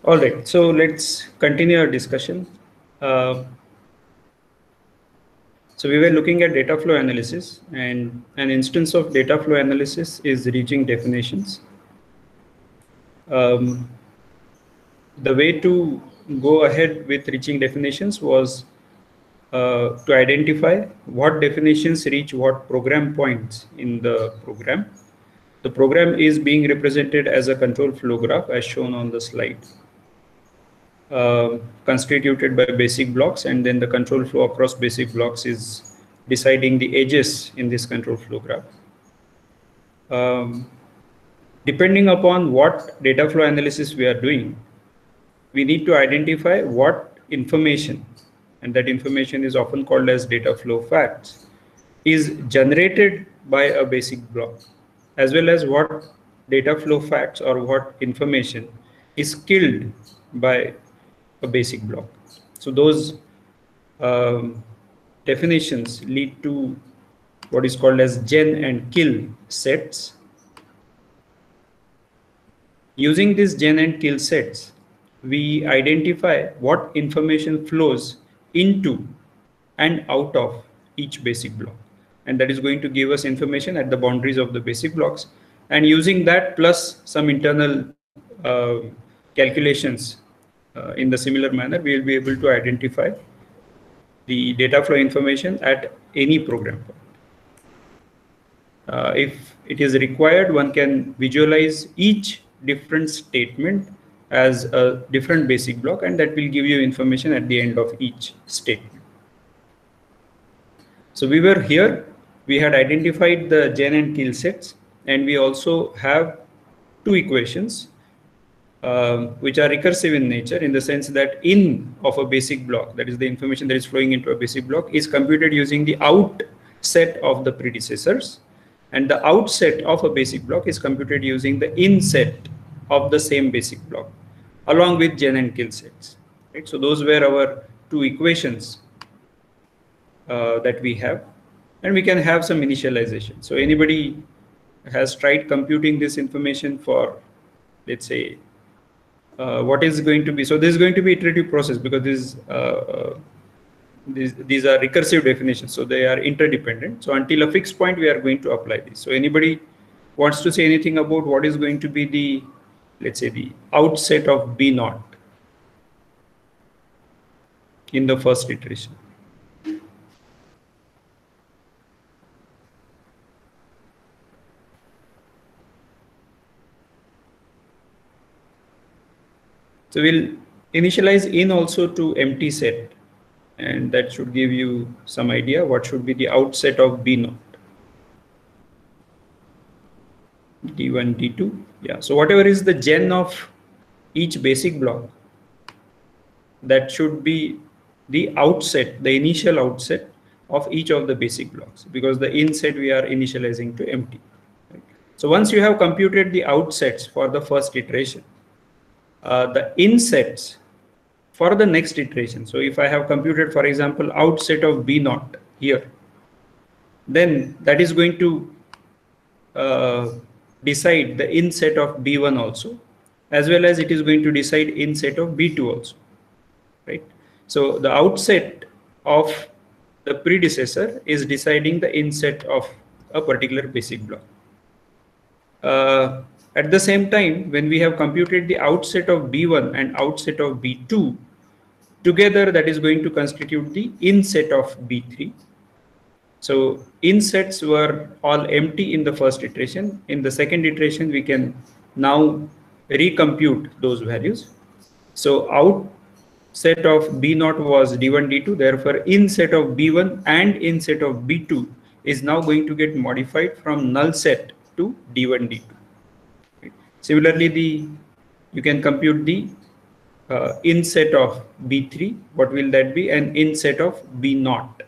All right, so let's continue our discussion. Uh, so we were looking at data flow analysis, and an instance of data flow analysis is reaching definitions. Um, the way to go ahead with reaching definitions was to identify what definitions reach what program points in the program. The program is being represented as a control flow graph as shown on the slide. Constituted by basic blocks, and then the control flow across basic blocks is deciding the edges in this control flow graph. Um, Depending upon what data flow analysis we are doing, we need to identify what information, and that information is often called as data flow facts, is generated by a basic block, as well as what data flow facts or what information is killed by a basic block. So those um, definitions lead to what is called as gen and kill sets. Using these gen and kill sets, we identify what information flows into and out of each basic block. And that is going to give us information at the boundaries of the basic blocks. And using that plus some internal calculations in the similar manner, we will be able to identify the data flow information at any program. If it is required, one can visualize each different statement as a different basic block, and that will give you information at the end of each statement. So we were here, we had identified the gen and kill sets, and we also have two equations which are recursive in nature, in the sense that in of a basic block, that is the information that is flowing into a basic block, is computed using the out set of the predecessors, and the outset of a basic block is computed using the inset of the same basic block, along with gen and kill sets. Right? So those were our two equations that we have, and we can have some initialization. So anybody has tried computing this information for, let's say, what is going to be, so this is going to be iterative process, because these are recursive definitions, so they are interdependent. So until a fixed point, we are going to apply this. So anybody wants to say anything about what is going to be the, let's say, the outset of B naught in the first iteration? So we'll initialize in also to empty set, and that should give you some idea what should be the outset of B naught. D1, D2, yeah. So whatever is the gen of each basic block, that should be the outset, the initial outset of each of the basic blocks, because the inset we are initializing to empty. Right? So once you have computed the outsets for the first iteration, the insets for the next iteration. So if I have computed, for example, outset of B naught here, then that is going to decide the inset of B1 also, as well as it is going to decide inset of B2 also, right? So the outset of the predecessor is deciding the inset of a particular basic block. At the same time, when we have computed the outset of B1 and outset of B2, together that is going to constitute the inset of B3. So insets were all empty in the first iteration. In the second iteration, we can now recompute those values. So outset of B naught was D1, D2. Therefore, inset of B1 and inset of B2 is now going to get modified from null set to D1, D2. Right? Similarly, you can compute the inset of B3. What will that be? An inset of B naught.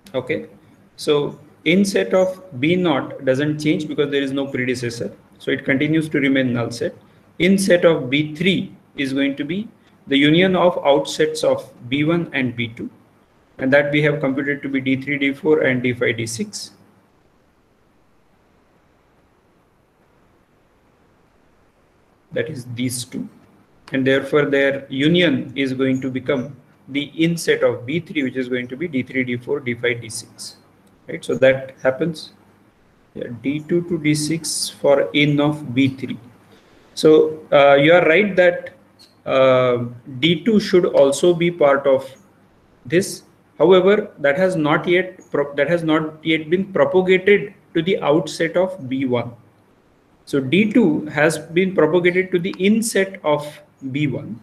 Okay, so in set of B naught doesn't change because there is no predecessor, so it continues to remain null set. In set of B3 is going to be the union of outsets of B1 and B2, and that we have computed to be D3, D4 and D5, D6. That is these two, and therefore their union is going to become the inset of B3, which is going to be D3, D4, D5, D6, right? So that happens, yeah, D2 to D6 for in of B3. So you are right that D2 should also be part of this. However, that has not yet been propagated to the outset of B1. So D2 has been propagated to the inset of B1,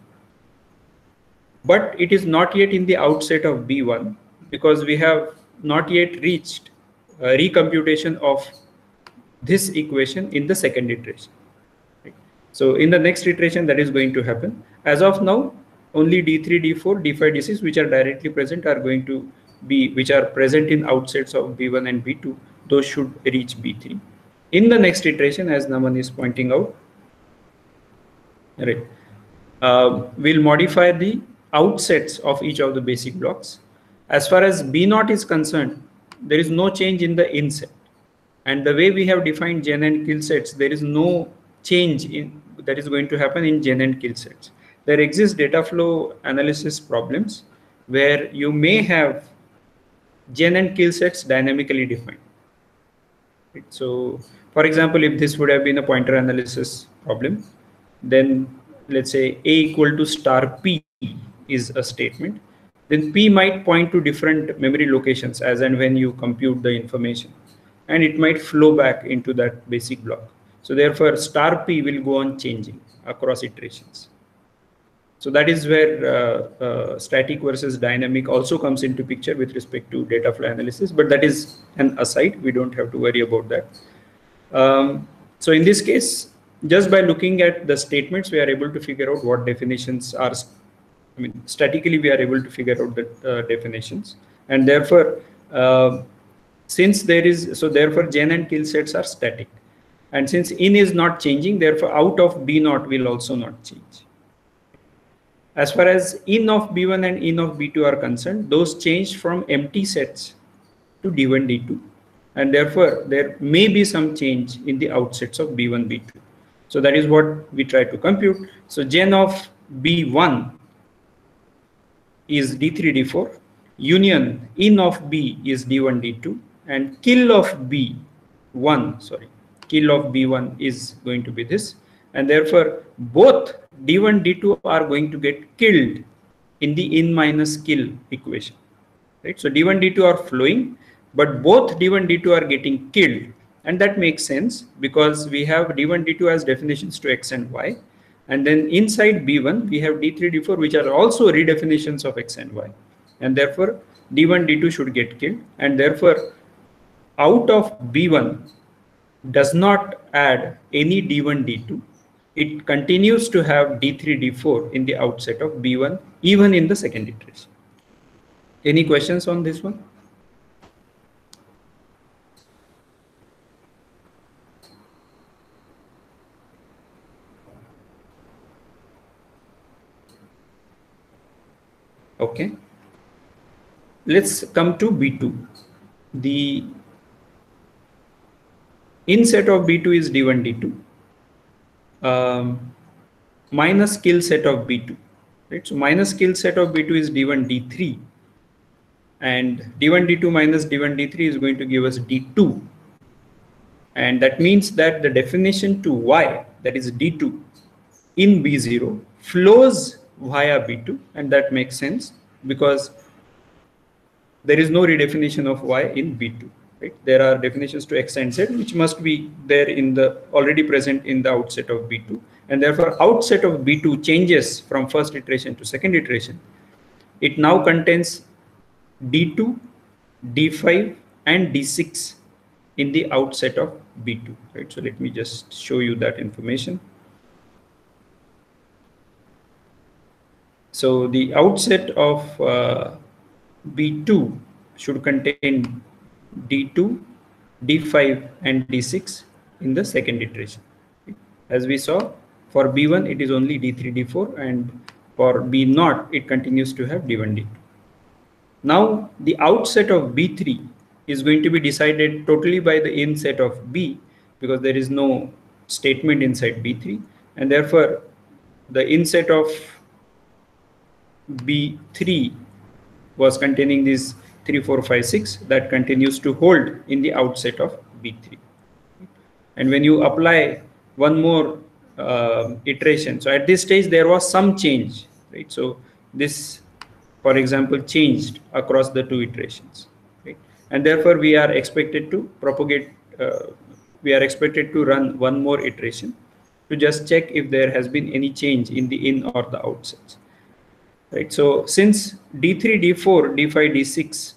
but it is not yet in the outset of B1 because we have not yet reached recomputation of this equation in the second iteration. Right? So in the next iteration that is going to happen. As of now, only D3, D4, D5, D6 which are directly present are going to be, which are present in outsets of B1 and B2, those should reach B3. In the next iteration, as Naman is pointing out, right, we'll modify the outsets of each of the basic blocks. As far as B naught is concerned, there is no change in the inset. And the way we have defined gen and kill sets, there is no change in that is going to happen in gen and kill sets. There exists data flow analysis problems where you may have gen and kill sets dynamically defined. Right? So, for example, if this would have been a pointer analysis problem, then let's say a equal to star p is a statement, then p might point to different memory locations as and when you compute the information, and it might flow back into that basic block. So therefore star p will go on changing across iterations. So that is where static versus dynamic also comes into picture with respect to data flow analysis, but that is an aside. We don't have to worry about that. So in this case, just by looking at the statements, we are able to figure out what definitions are. I mean, statically, we are able to figure out the definitions, and therefore, since there is, so therefore, gen and kill sets are static, and since in is not changing, therefore, out of B naught will also not change. As far as in of B1 and in of B2 are concerned, those change from empty sets to D1, D2. And therefore, there may be some change in the outsets of B1, B2. So that is what we try to compute. So gen of B1 is D3, D4. Union in of B is D1, D2. And kill of B1 is going to be this. And therefore, both D1, D2 are going to get killed in the in minus kill equation. Right? So D1, D2 are flowing, but both D1, D2 are getting killed. And that makes sense because we have D1, D2 as definitions to X and Y. And then inside B1, we have D3, D4, which are also redefinitions of X and Y. And therefore, D1, D2 should get killed. And therefore, out of B1 does not add any D1, D2. It continues to have D3, D4 in the outset of B1, even in the second iteration. Any questions on this one? Okay. Let's come to B2. The inset of B2 is D1, D2 minus kill set of B2. Right? So minus kill set of B2 is D1, D3. And D1, D2 minus D1, D3 is going to give us D2. And that means that the definition to Y, that is D2, in B0 flows via B2, and that makes sense because there is no redefinition of Y in B2. Right? There are definitions to X and Z which must be there in the already present in the outset of B2, and therefore outset of B2 changes from first iteration to second iteration. It now contains D2, D5 and D6 in the outset of B2. Right? So let me just show you that information. So the outset of B2 should contain D2, D5 and D6 in the second iteration. As we saw, for B1 it is only D3, D4, and for B0 it continues to have D1, D2. Now the outset of B3 is going to be decided totally by the inset of B, because there is no statement inside B3, and therefore the inset of B3 was containing these 3, 4, 5, 6 that continues to hold in the outset of B3. And when you apply one more iteration, so at this stage there was some change, right? So this, for example, changed across the two iterations, right? And therefore we are expected to propagate, we are expected to run one more iteration to just check if there has been any change in the in or the outsets, right? So since D3, D4, D5, D6,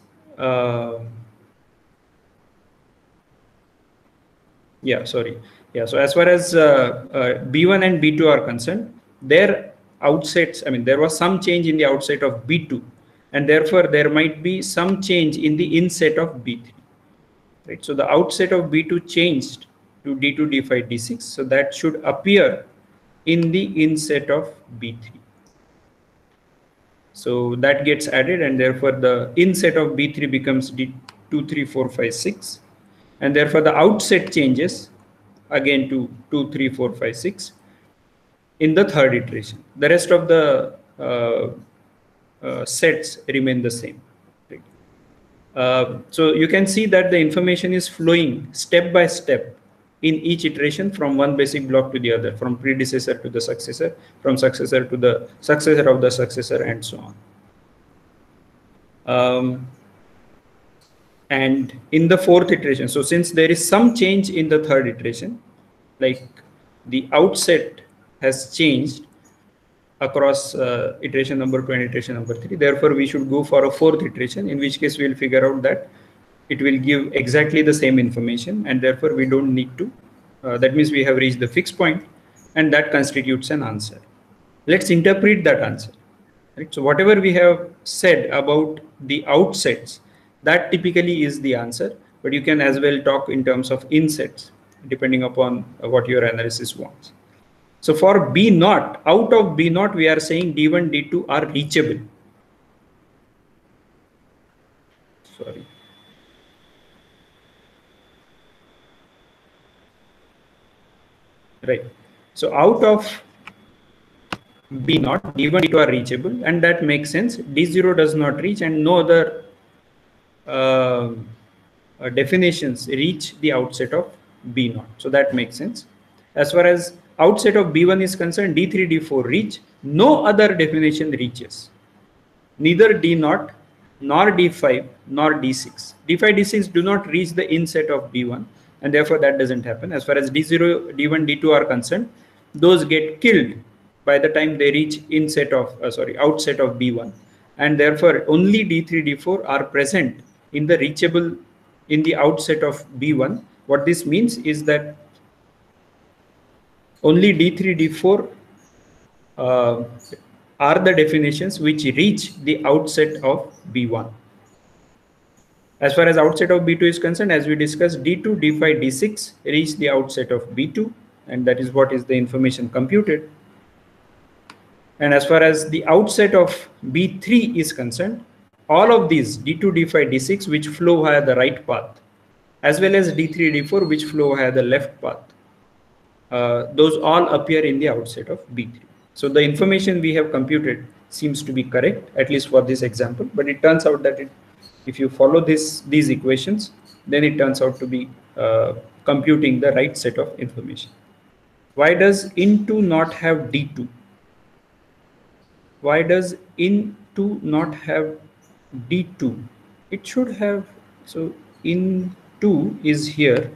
so as far as B1 and B2 are concerned, their outsets, I mean, there was some change in the outset of B2, and therefore there might be some change in the inset of B3, right? So the outset of B2 changed to D2, D5, D6, so that should appear in the inset of B3. So that gets added, and therefore the inset of B3 becomes D2, 3, 4, 5, 6, and therefore the outset changes again to 2, 3, 4, 5, 6 in the third iteration. The rest of the sets remain the same. So you can see that the information is flowing step by step in each iteration from one basic block to the other, from predecessor to the successor, from successor to the successor of the successor, and so on. And in the fourth iteration, so since there is some change in the third iteration, like the outset has changed across iteration number 2 and iteration number 3, therefore we should go for a fourth iteration, in which case we will figure out that it will give exactly the same information, and therefore we don't need to, that means we have reached the fixed point, and that constitutes an answer. Let's interpret that answer, right? So whatever we have said about the outsets, that typically is the answer, but you can as well talk in terms of insets depending upon what your analysis wants. So for B0, out of B0 we are saying D1, D2 are reachable. Sorry. Right. So out of B0, D1, D2 are reachable, and that makes sense. D0 does not reach, and no other definitions reach the outset of B0. So that makes sense. As far as outset of B1 is concerned, D3, D4 reach. No other definition reaches. Neither D0, nor D5, nor D6. D5, D6 do not reach the inset of B1, and therefore that doesn't happen. As far as D0, D1, D2 are concerned, those get killed by the time they reach outset of B1, and therefore only D3, D4 are present in the reachable in the outset of B1. What this means is that only D3, D4 are the definitions which reach the outset of B1. As far as outset of B2 is concerned, as we discussed, D2, D5, D6 reach the outset of B2, and that is what is the information computed. And as far as the outset of B3 is concerned, all of these D2, D5, D6 which flow via the right path, as well as D3, D4 which flow via the left path, those all appear in the outset of B3. So the information we have computed seems to be correct, at least for this example, but it turns out that if you follow these equations, then it turns out to be computing the right set of information. Why does in2 not have D2? Why does in2 not have D2? It should have, so in2 is here.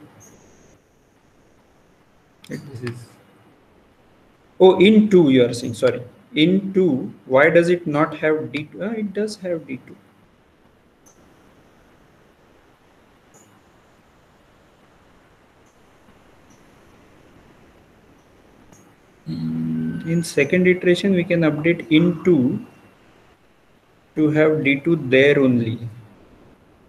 This is, oh, in2 you are saying, sorry. In2, why does it not have D2? It does have D2. In second iteration, we can update in2 to have D2 there only.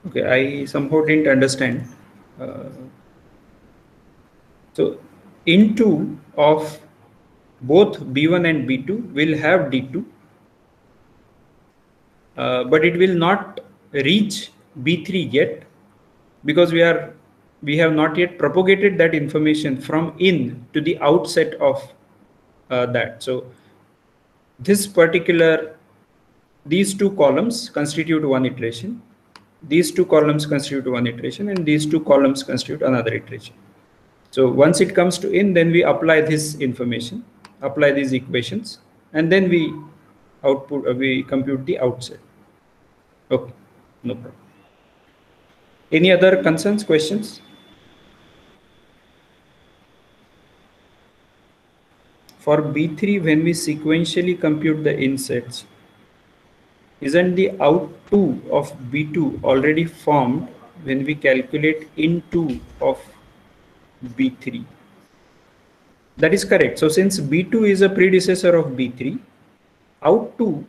Okay, I somehow didn't understand. Uh, so into of both B1 and B2 will have D2, but it will not reach B3 yet, because we have not yet propagated that information from in to the outset of that. So this particular, these two columns constitute one iteration, these two columns constitute one iteration, and these two columns constitute another iteration. So once it comes to in, then we apply this information, apply these equations, and then we compute the outset. Okay, no problem. Any other concerns, questions? For B3, when we sequentially compute the insets, isn't the out2 of B2 already formed when we calculate in2 of B3? That is correct. So since B2 is a predecessor of B3, out2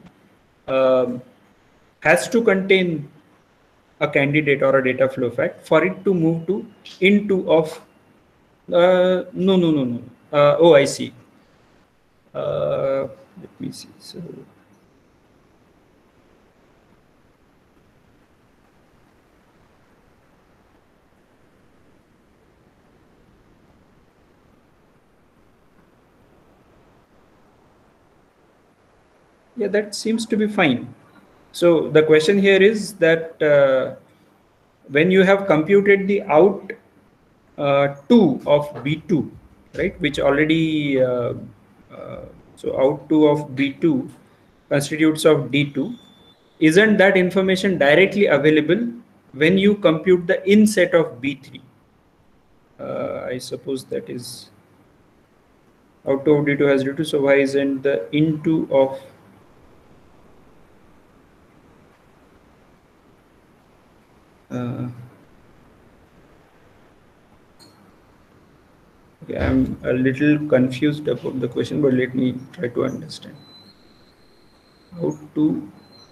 has to contain a candidate or a data flow fact for it to move to in2 of no. Oh, I see. Let me see. So yeah, that seems to be fine. So the question here is that when you have computed the out 2 of B2, right, which already so out 2 of B2 constitutes of D2, isn't that information directly available when you compute the inset of B3? I suppose that is out 2 of D2 has D2, so why isn't the into of okay, I'm a little confused about the question, but let me try to understand. Out 2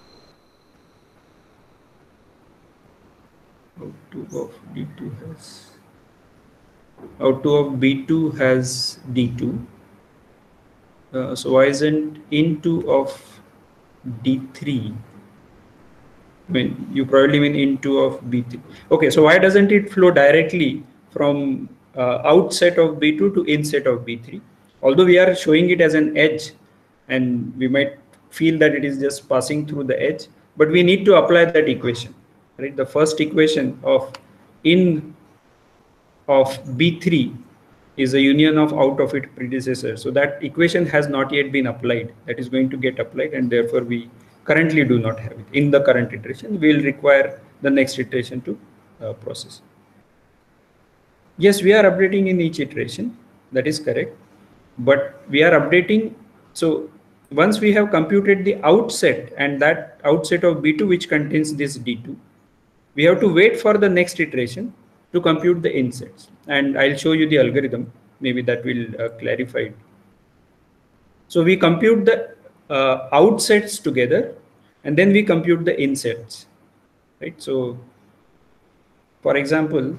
of D2 has out 2 of B2 has D2. So why isn't into of D3? I mean, you probably mean into of B3. Okay, so why doesn't it flow directly from outset of B2 to inset of B3? Although we are showing it as an edge, and we might feel that it is just passing through the edge, but we need to apply that equation, right? The first equation of in of B3 is a union of out of its predecessor. So that equation has not yet been applied. That is going to get applied, and therefore we currently do not have it. In the current iteration, we will require the next iteration to process. Yes, we are updating in each iteration. That is correct. But we are updating. So once we have computed the outset, and that outset of B2 which contains this D2, we have to wait for the next iteration to compute the insets. And I'll show you the algorithm. Maybe that will clarify it. So we compute the outsets together, and then we compute the insets, right? So for example,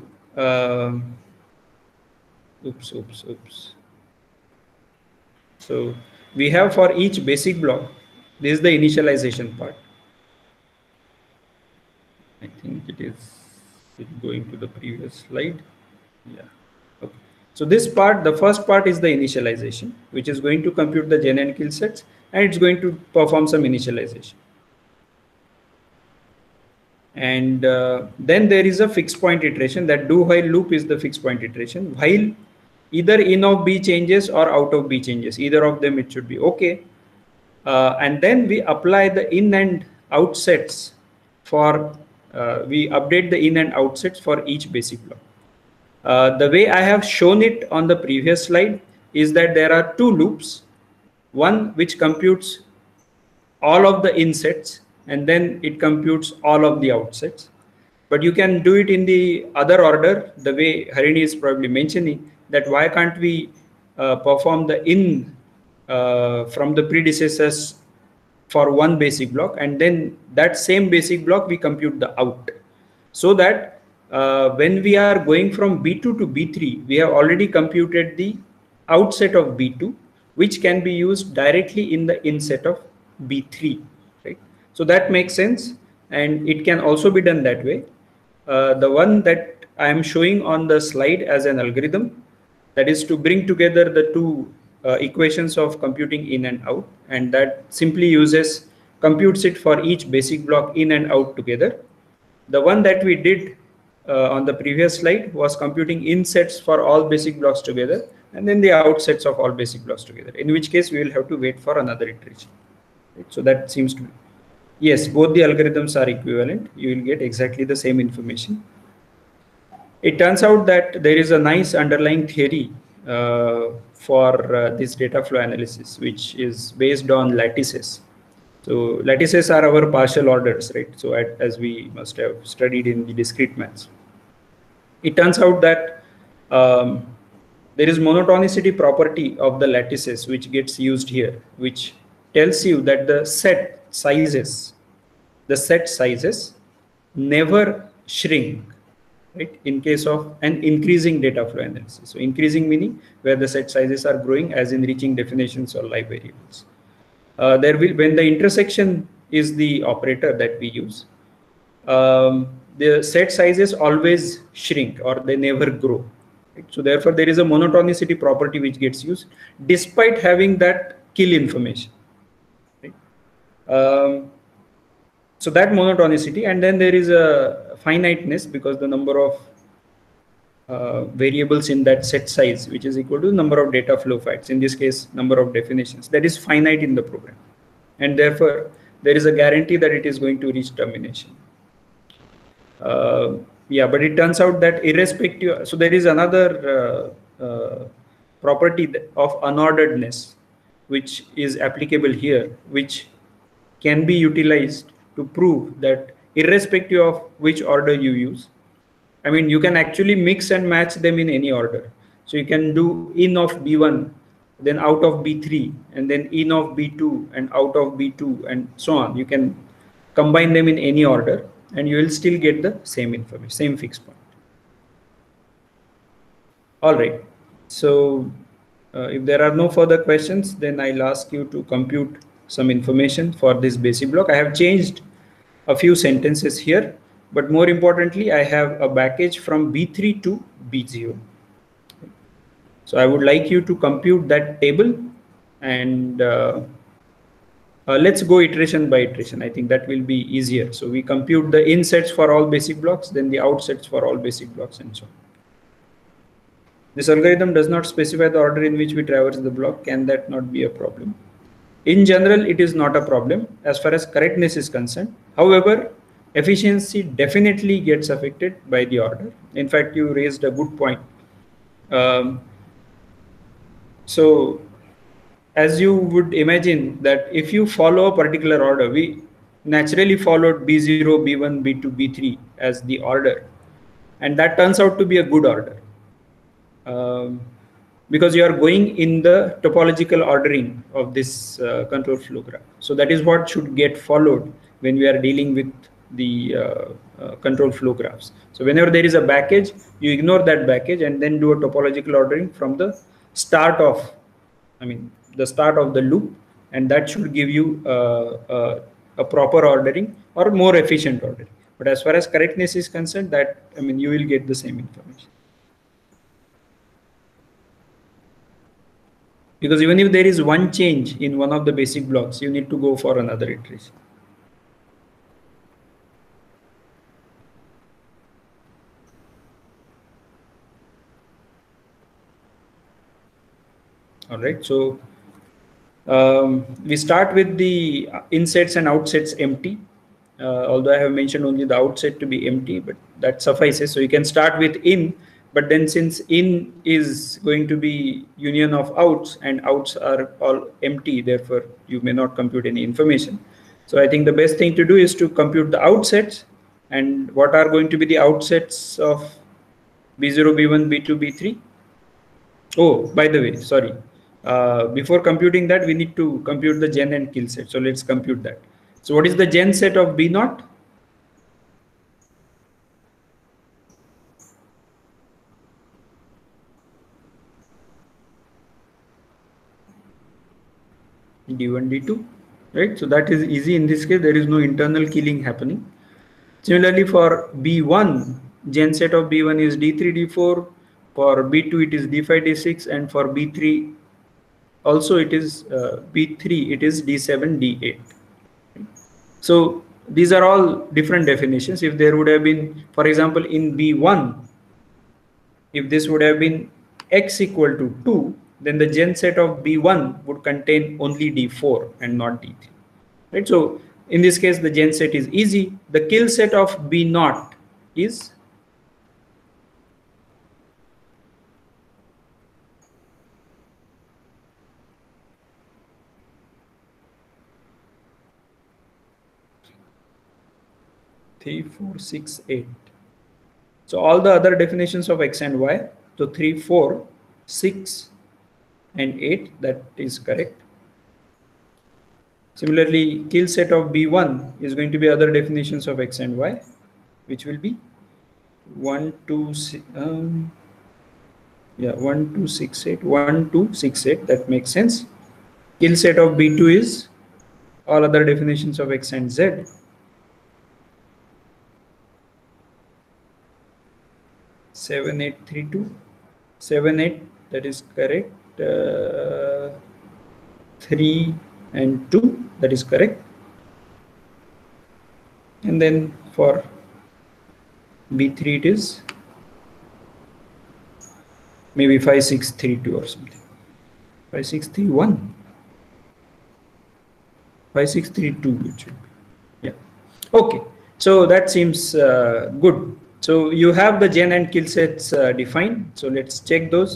oops. So we have for each basic block, this is the initialization part. I think it is going to the previous slide. Yeah. Okay. So this part, the first part is the initialization, which is going to compute the gen and kill sets, and it's going to perform some initialization. And then there is a fixed point iteration. That do while loop is the fixed point iteration. While either in of B changes or out of B changes, either of them it should be okay. And then we apply the in and outsets for, we update the in and outsets for each basic block. The way I have shown it on the previous slide is that there are two loops, one which computes all of the insets, and then it computes all of the outsets. But you can do it in the other order, the way Harini is probably mentioning, that why can't we perform the in from the predecessors for one basic block, and then that same basic block we compute the out. so that when we are going from B2 to B3, we have already computed the outset of B2, which can be used directly in the inset of B3, right? So that makes sense, and it can also be done that way. The one that I am showing on the slide as an algorithm, that is to bring together the two equations of computing in and out, and that simply uses computes it for each basic block in and out together. The one that we did on the previous slide was computing insets for all basic blocks together, and then the outsets of all basic blocks together, in which case we will have to wait for another iteration. Right? So that seems to be, yes, both the algorithms are equivalent. You will get exactly the same information. It turns out that there is a nice underlying theory for this data flow analysis, which is based on lattices. So lattices are our partial orders, right? So as we must have studied in the discrete maths, it turns out that there is monotonicity property of the lattices which gets used here, which tells you that the set sizes never shrink, right, in case of an increasing data flow analysis. So increasing meaning where the set sizes are growing, as in reaching definitions or live variables. There will, when the intersection is the operator that we use, the set sizes always shrink or they never grow. Right? So therefore, there is a monotonicity property which gets used despite having that kill information. Right? So that monotonicity, and then there is a finiteness because the number of variables in that set size, which is equal to the number of data flow facts, in this case number of definitions, that is finite in the program, and therefore there is a guarantee that it is going to reach termination. Yeah, but it turns out that irrespective, so there is another property of unorderedness which is applicable here, which can be utilized to prove that irrespective of which order you use, I mean, you can actually mix and match them in any order. So you can do in of B1, then out of B3, and then in of B2 and out of B2, and so on. You can combine them in any order, and you will still get the same information, same fixed point. All right. So if there are no further questions, then I'll ask you to compute some information for this basic block. I have changed a few sentences here, but more importantly, I have a package from B3 to B0. So I would like you to compute that table, and let's go iteration by iteration. I think that will be easier. So we compute the insets for all basic blocks, then the outsets for all basic blocks, and so on. This algorithm does not specify the order in which we traverse the block. Can that not be a problem? In general, it is not a problem as far as correctness is concerned. However, efficiency definitely gets affected by the order. In fact, you raised a good point. So as you would imagine that if you follow a particular order, we naturally followed B0, B1, B2, B3 as the order, and that turns out to be a good order. Because you are going in the topological ordering of this control flow graph. So that is what should get followed when we are dealing with the control flow graphs. So whenever there is a package, you ignore that package and then do a topological ordering from the start of, the start of the loop, and that should give you a proper ordering or more efficient ordering. But as far as correctness is concerned, that you will get the same information. Because even if there is one change in one of the basic blocks, you need to go for another iteration. All right, so we start with the insets and outsets empty. Although I have mentioned only the outset to be empty, but that suffices. So you can start with in, but then since in is going to be union of outs and outs are all empty, therefore you may not compute any information. So I think the best thing to do is to compute the outsets. And what are going to be the outsets of B0, B1, B2, B3? Oh, by the way, sorry. Before computing that, we need to compute the gen and kill set. So let's compute that. So what is the gen set of B0? D1, D2, right? So that is easy. In this case, there is no internal killing happening. Similarly, for B1, gen set of B1 is D3, D4. For B2, it is D5, D6. And for B3, also it is B3, it is D7, D8. So these are all different definitions. If there would have been, for example, in B1, if this would have been x equal to 2, then the gen set of B1 would contain only D4 and not D3. Right? So in this case, the gen set is easy. The kill set of B0 is three, 4, 6, 8. So all the other definitions of x and y, so 3, 4, 6, and 8, that is correct. Similarly, kill set of B1 is going to be other definitions of x and y, which will be 1, 2, 1, 2, 6, 8, 1, 2, 6, 8. That makes sense. Kill set of B2 is all other definitions of x and z. 7, 8, 3, 2. 7, 8, that is correct. 3 and 2, that is correct. And then for B3 it is maybe 5, 6, 3, 2 or something. 5, 6, 3, 1. 5, 6, 3, 2 it should be. Yeah. Okay. So that seems good. So you have the gen and kill sets defined. So let's check those.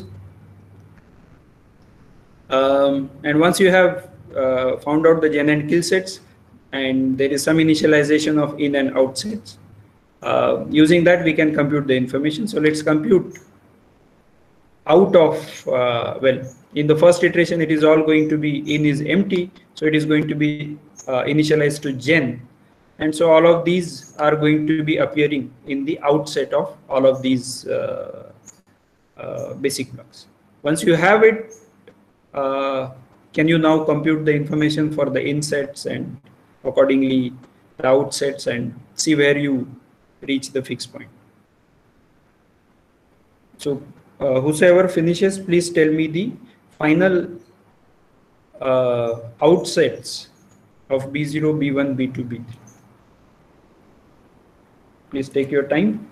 And once you have found out the gen and kill sets, and there is some initialization of in and out sets, using that we can compute the information. So let's compute out of, well, in the first iteration, it is all going to be in is empty. So it is going to be initialized to gen. And so all of these are going to be appearing in the outset of all of these basic blocks. Once you have it, can you now compute the information for the insets and accordingly the outsets and see where you reach the fixed point? So whosoever finishes, please tell me the final outsets of B0, B1, B2, B3. Please take your time.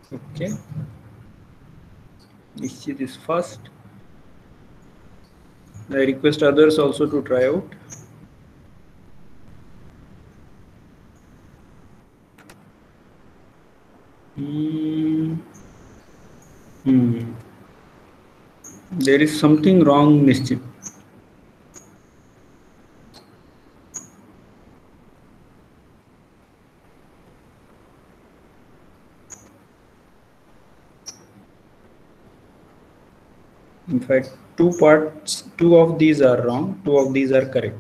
Okay. Nishchit is first. I request others also to try out. There is something wrong, Nishchit. In fact, two of these are wrong, two of these are correct.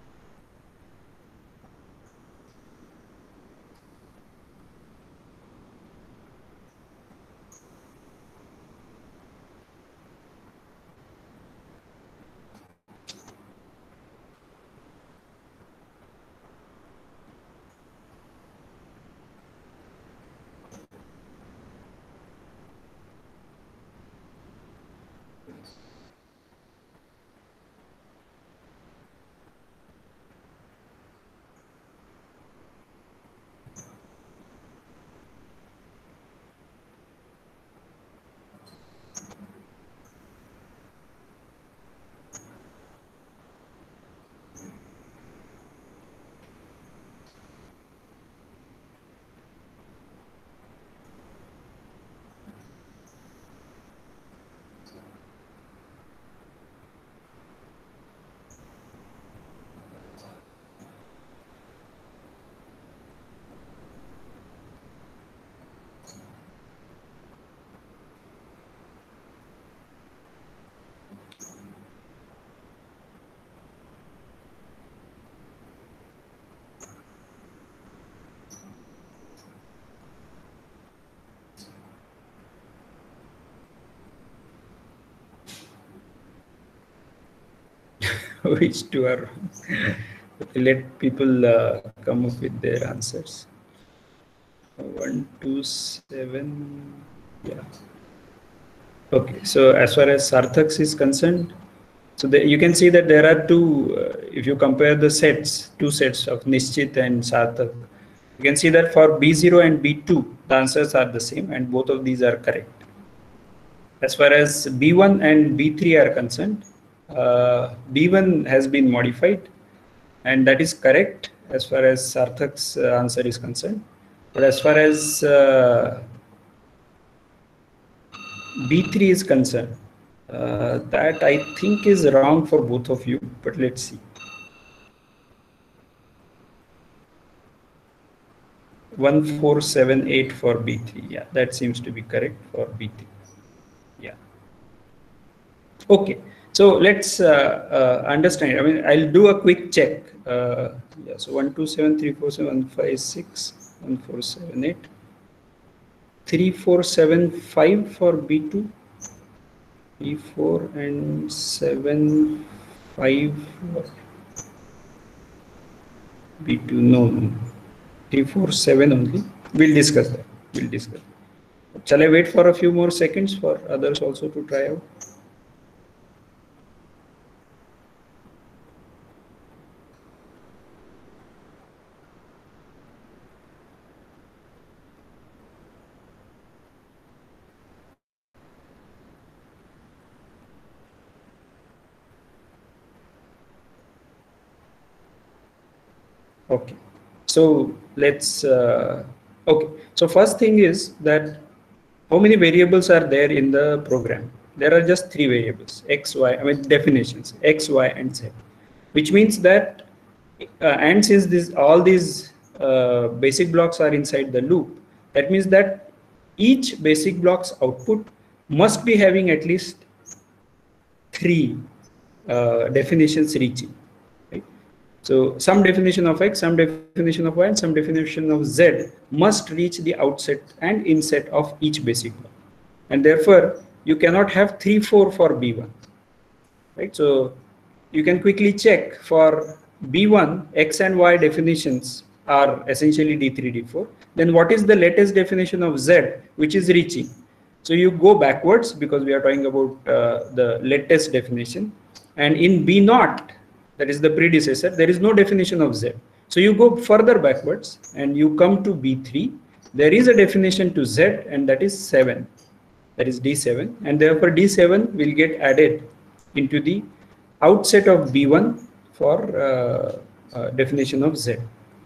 Which two are wrong? Let people come up with their answers. 1, 2, 7. Yeah. Okay. So as far as Sarthaks is concerned, so you can see that there are two. If you compare the sets, two sets of Nishchit and Sarthak, you can see that for B0 and B2, the answers are the same, and both of these are correct. As far as B1 and B3 are concerned, B1 has been modified, and that is correct as far as Sarthak's answer is concerned. But as far as B3 is concerned, that I think is wrong for both of you, but let's see. 1478 for B3. Yeah, that seems to be correct for B3. Yeah. Okay. So let's understand. I mean, I'll do a quick check. Yeah. So 1, 2, 7, 3, 4, 7, 5, 6, 1, 4, 7, 8. 3, 4, 7, 5 for B2. 3, 4 and 7, 5. B2. No. 3, 4, 7 only. We'll discuss that. We'll discuss. Shall I wait for a few more seconds for others also to try out? Okay. So let's. Okay. So first thing is that how many variables are there in the program? There are just 3 variables: x, y. I mean definitions: x, y, and z. Which means that, and since all these basic blocks are inside the loop, that means that each basic block's output must be having at least 3 definitions reaching. Right? So some definition of x, some definition of y, and some definition of z must reach the outset and inset of each basic block. And therefore, you cannot have 3, 4 for B1. Right? So you can quickly check for B1, x and y definitions are essentially D3, D4. Then what is the latest definition of z which is reaching? So you go backwards because we are talking about the latest definition. And in B0, that is the predecessor, there is no definition of z. So you go further backwards and you come to B3, there is a definition to Z, and that is 7, that is D7, and therefore D7 will get added into the outset of B1 for definition of Z.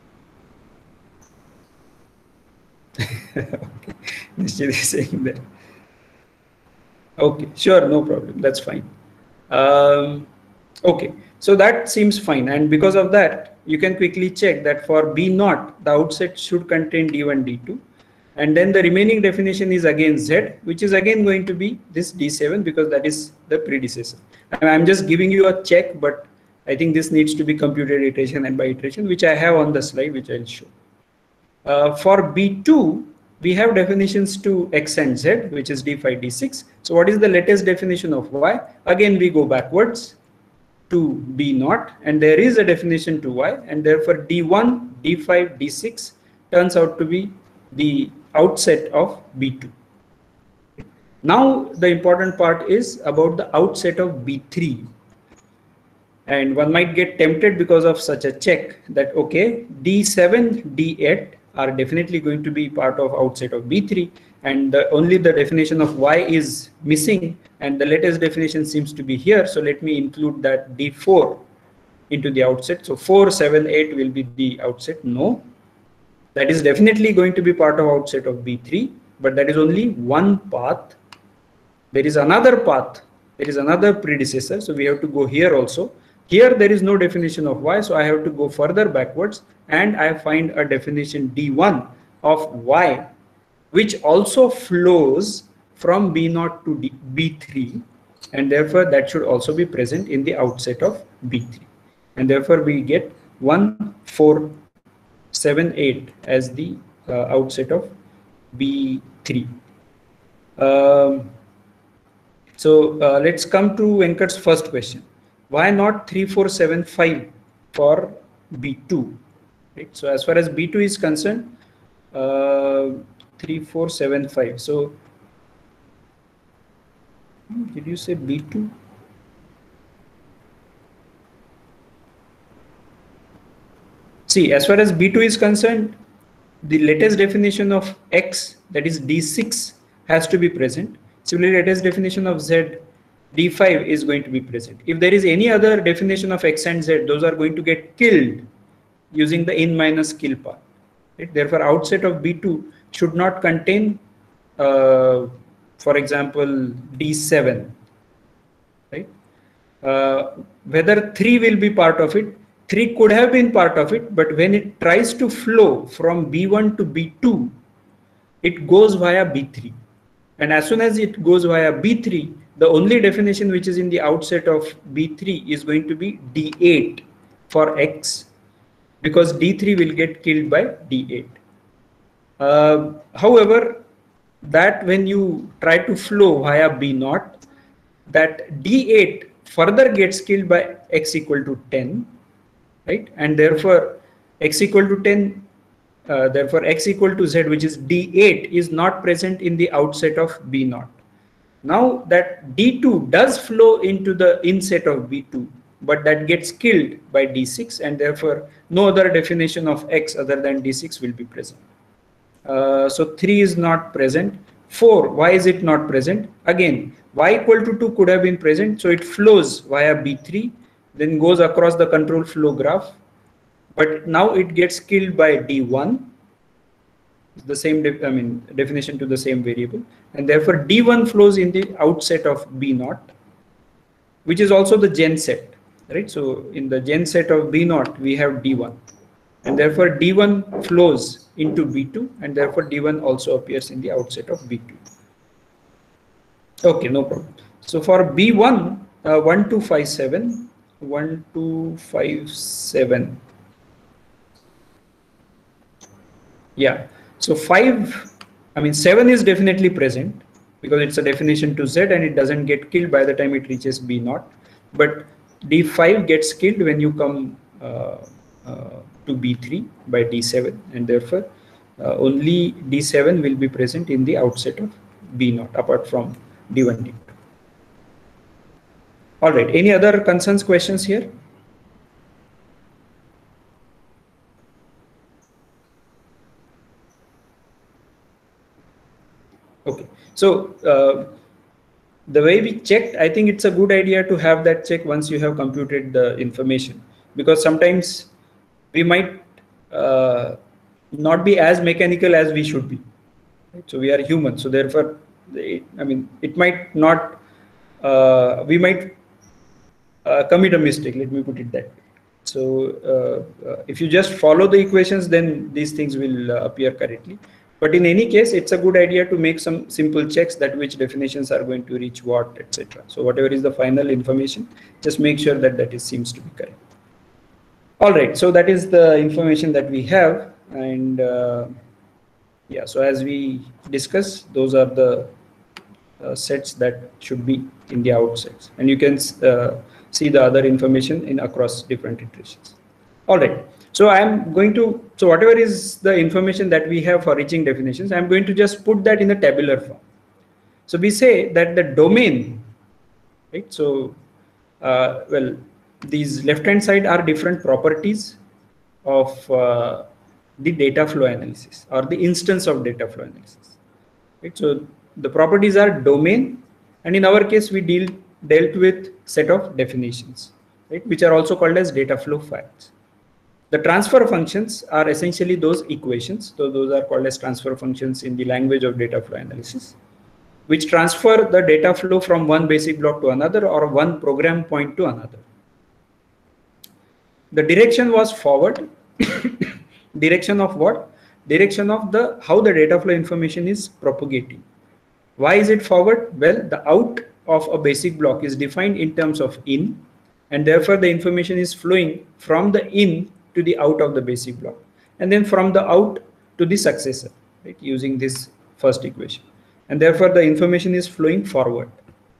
Okay. Nishchit is saying that. Okay, sure, no problem, that's fine. Okay, so that seems fine, and because of that, you can quickly check that for B0, the outset should contain D1, D2, and then the remaining definition is again Z, which is again going to be this D7 because that is the predecessor. I'm just giving you a check, but I think this needs to be computed iteration and by iteration, which I have on the slide, which I'll show. For B2, we have definitions to X and Z, which is D5, D6. So what is the latest definition of Y? Again, we go backwards to B0, and there is a definition to Y, and therefore D1, D5, D6 turns out to be the outset of B2. Now the important part is about the outset of B3, and one might get tempted because of such a check that okay, D7, D8 are definitely going to be part of outset of B3, and only the definition of Y is missing, and the latest definition seems to be here, so let me include that D4 into the outset. So 4, 7, 8 will be the outset. No, that is definitely going to be part of outset of B3, but that is only one path. There is another path, there is another predecessor, so we have to go here also. Here there is no definition of Y, so I have to go further backwards, and I find a definition D1 of Y, which also flows from B0 to B3, and therefore that should also be present in the outset of B3, and therefore we get 1, 4, 7, 8 as the outset of B3. Let's come to Venkat's first question. Why not 3, 4, 7, 5 for B2? Right? So as far as B2 is concerned, 3, 4, 7, 5. So did you say B2? See, as far as B2 is concerned, the latest definition of X, that is D6, has to be present. Similarly, latest definition of Z, D5 is going to be present. If there is any other definition of X and Z, those are going to get killed using the in minus kill path. Right? Therefore, outset of B2 should not contain, for example, D7. Right? Whether 3 will be part of it, 3 could have been part of it, but when it tries to flow from B1 to B2, it goes via B3. And as soon as it goes via B3, the only definition which is in the outset of B3 is going to be D8 for X, because D3 will get killed by D8. However, that when you try to flow via B0, that D8 further gets killed by X equal to 10, right? And therefore X equal to 10, therefore X equal to Z, which is D8, is not present in the outset of B0. Now that D2 does flow into the inset of B2, but that gets killed by D6, and therefore no other definition of X other than D6 will be present. So 3 is not present. 4, why is it not present? Again, Y equal to 2 could have been present, so it flows via B3, then goes across the control flow graph, but now it gets killed by D1, the same definition to the same variable, and therefore D1 flows in the outset of B0, which is also the gen set, right? So in the gen set of B0 we have D1, and therefore D1 flows into B2, and therefore D1 also appears in the outset of B2. Okay, no problem. So for B1, 1, 2, 5, 7, 1, 2, 5, 7. Yeah. So 7 is definitely present because it's a definition to Z, and it doesn't get killed by the time it reaches B0. But D5 gets killed when you come to B3 by D7, and therefore only D7 will be present in the outset of B0 apart from D1, D2. All right. Any other concerns, questions here? Okay. So the way we checked, I think it's a good idea to have that check once you have computed the information, because sometimes we might not be as mechanical as we should be. Right? So we are human. So therefore, I mean, it might not, we might commit a mistake. Let me put it that way. So if you just follow the equations, then these things will appear correctly. But in any case, it's a good idea to make some simple checks that which definitions are going to reach what, etc. So whatever is the final information, just make sure that that is seems to be correct. All right, so that is the information that we have, and yeah, so as we discussed, those are the sets that should be in the outsets, and you can see the other information in across different iterations. All right, so I'm going to, so whatever is the information that we have for reaching definitions, I'm going to just put that in a tabular form. So we say that the domain, right? So well, these left hand side are different properties of the data flow analysis or the instance of data flow analysis, right? So the properties are domain, and in our case we dealt with set of definitions, right, which are also called as data flow facts. The transfer functions are essentially those equations, so those are called as transfer functions in the language of data flow analysis, which transfer the data flow from one basic block to another or one program point to another. The direction was forward. Direction of what? Direction of the how the data flow information is propagating. Why is it forward? Well, the out of a basic block is defined in terms of in, and therefore the information is flowing from the in to the out of the basic block, and then from the out to the successor, right, using this first equation, and therefore the information is flowing forward.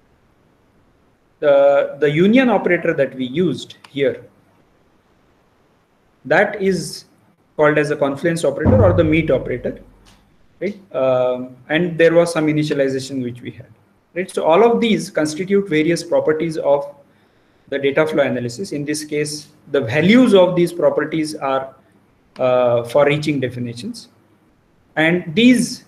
The union operator that we used here, that is called as a confluence operator or the meet operator, right? And there was some initialization which we had, right? So all of these constitute various properties of the data flow analysis. In this case, the values of these properties are for reaching definitions, and these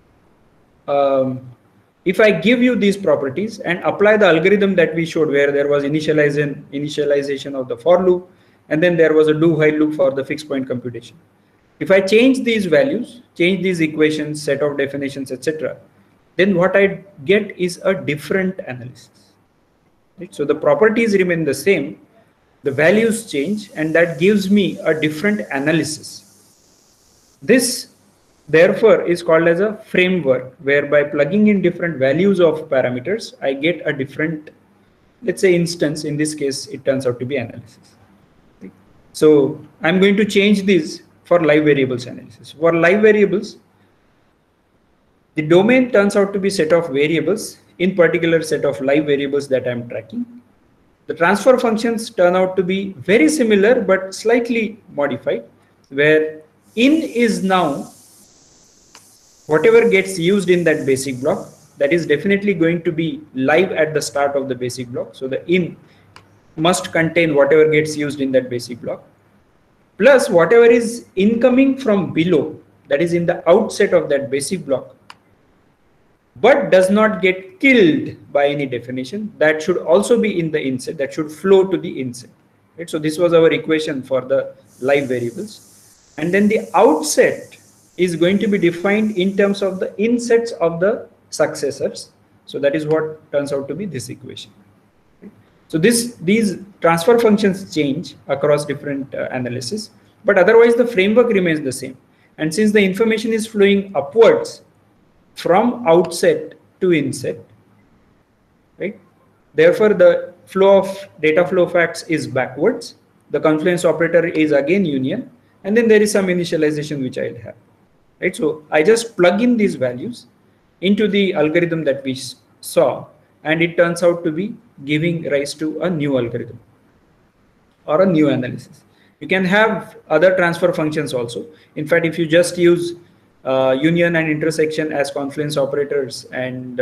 if I give you these properties and apply the algorithm that we showed, where there was initialization of the for loop, and then there was a do while loop for the fixed point computation. If I change these values, change these equations, set of definitions, etc., then what I get is a different analysis. Right? So the properties remain the same, the values change, and that gives me a different analysis. This therefore is called as a framework, whereby plugging in different values of parameters, I get a different, let's say, instance. In this case, it turns out to be analysis. So I'm going to change this for live variables analysis. For live variables, the domain turns out to be set of variables, in particular set of live variables that I'm tracking. The transfer functions turn out to be very similar but slightly modified, where in is now whatever gets used in that basic block, that is definitely going to be live at the start of the basic block. So the in must contain whatever gets used in that basic block, plus whatever is incoming from below, that is in the outset of that basic block, but does not get killed by any definition, that should also be in the inset, that should flow to the inset. Right? So this was our equation for the live variables. And then the outset is going to be defined in terms of the insets of the successors. So that is what turns out to be this equation. So these transfer functions change across different analysis, but otherwise the framework remains the same. And since the information is flowing upwards from outset to inset, right? Therefore, the flow of data flow facts is backwards. The confluence operator is again union, and then there is some initialization which I'll have, right? So I just plug in these values into the algorithm that we saw, and it turns out to be giving rise to a new algorithm or a new analysis. You can have other transfer functions also. In fact, if you just use union and intersection as confluence operators and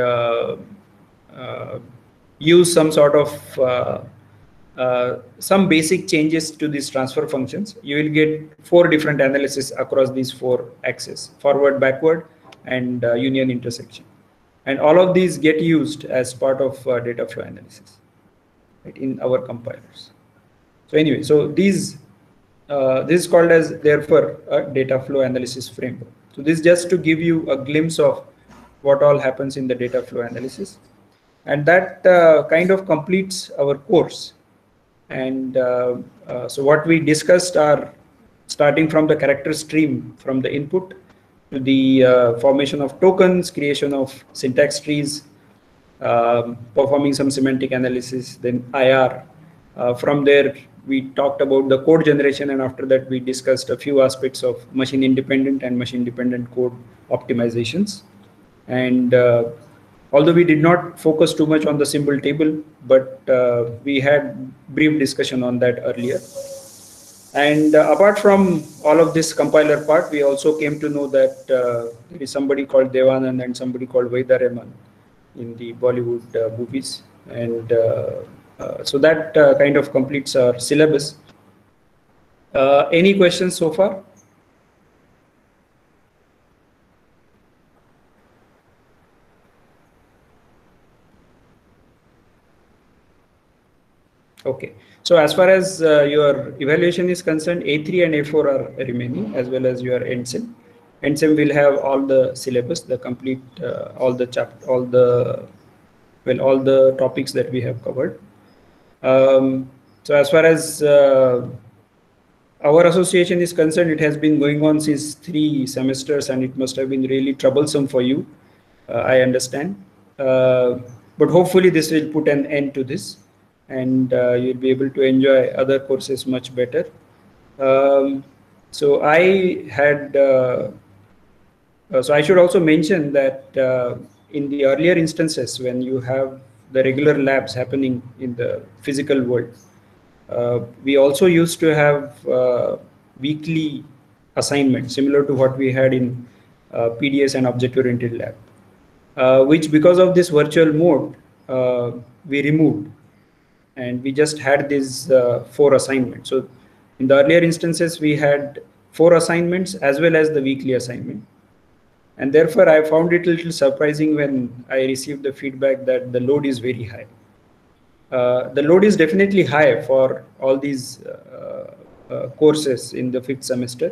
use some sort of some basic changes to these transfer functions, you will get 4 different analyses across these 4 axes: forward, backward, and union, intersection. And all of these get used as part of data flow analysis, right, in our compilers. So anyway, so this is called as therefore a data flow analysis framework. So this is just to give you a glimpse of what all happens in the data flow analysis, and that kind of completes our course. And so what we discussed are starting from the character stream, from the input to the formation of tokens, creation of syntax trees, performing some semantic analysis, then IR. From there, we talked about the code generation, and after that, we discussed a few aspects of machine independent and machine dependent code optimizations. And although we did not focus too much on the symbol table, but we had brief discussion on that earlier. And apart from all of this compiler part, we also came to know that there is somebody called Devanand and somebody called Vaidya in the Bollywood movies. And so that kind of completes our syllabus. Any questions so far? Okay. So as far as your evaluation is concerned, A3 and A4 are remaining, as well as your NSEM. NSEM will have all the syllabus, the complete, all the topics that we have covered. So as far as our association is concerned, it has been going on since 3 semesters, and it must have been really troublesome for you. I understand. But hopefully this will put an end to this, and you'll be able to enjoy other courses much better. So I had, so I should also mention that in the earlier instances, when you have the regular labs happening in the physical world, we also used to have weekly assignments similar to what we had in PDS and object-oriented lab, which because of this virtual mode, we removed. And we just had these 4 assignments. So in the earlier instances, we had 4 assignments as well as the weekly assignment. And therefore, I found it a little surprising when I received the feedback that the load is very high. The load is definitely high for all these courses in the 5th semester.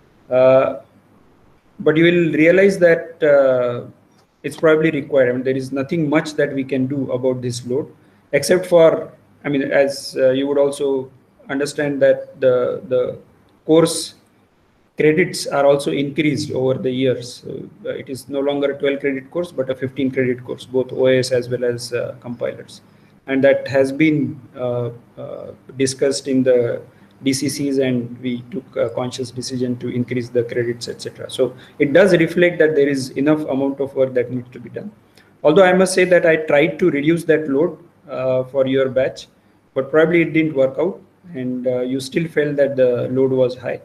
But you will realize that it's probably required. I mean, there is nothing much that we can do about this load, except for, I mean, as you would also understand that the course credits are also increased over the years. So, it is no longer a 12 credit course, but a 15 credit course, both OS as well as compilers. And that has been discussed in the DCCs, and we took a conscious decision to increase the credits, etc. So it does reflect that there is enough amount of work that needs to be done. Although I must say that I tried to reduce that load for your batch, but probably it didn't work out, and you still felt that the load was high.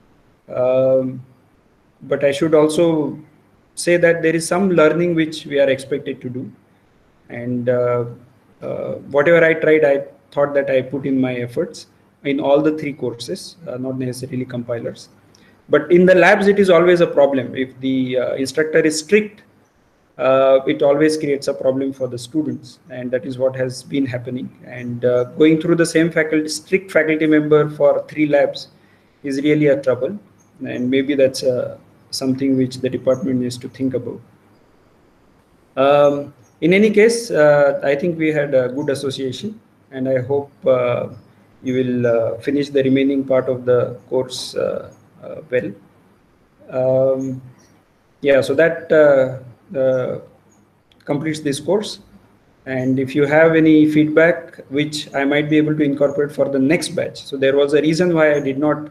But I should also say that there is some learning which we are expected to do, and whatever I tried, I thought that I put in my efforts in all the 3 courses, not necessarily compilers. But in the labs, it is always a problem. If the instructor is strict, it always creates a problem for the students, and that is what has been happening. And going through the same strict faculty member for 3 labs is really a trouble, and maybe that's something which the department needs to think about. In any case, I think we had a good association, and I hope you will finish the remaining part of the course well. Yeah, so that completes this course. And if you have any feedback which I might be able to incorporate for the next batch, so there was a reason why I did not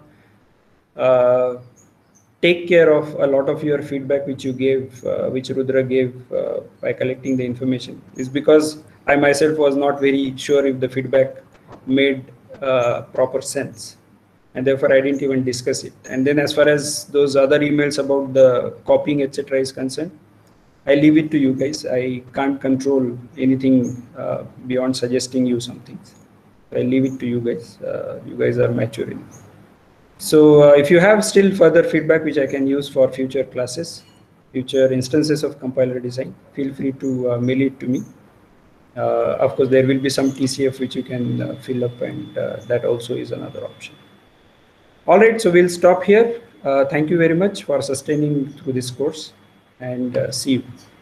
take care of a lot of your feedback which you gave, which Rudra gave by collecting the information, is because I myself was not very sure if the feedback made proper sense, and therefore I didn't even discuss it. And then as far as those other emails about the copying, etc. is concerned, I leave it to you guys. I can't control anything beyond suggesting you something. I leave it to you guys. You guys are mature enough. So if you have still further feedback which I can use for future classes, future instances of compiler design, feel free to mail it to me. Of course, there will be some TCF which you can fill up, and that also is another option. All right, so we'll stop here. Thank you very much for sustaining through this course, and see you.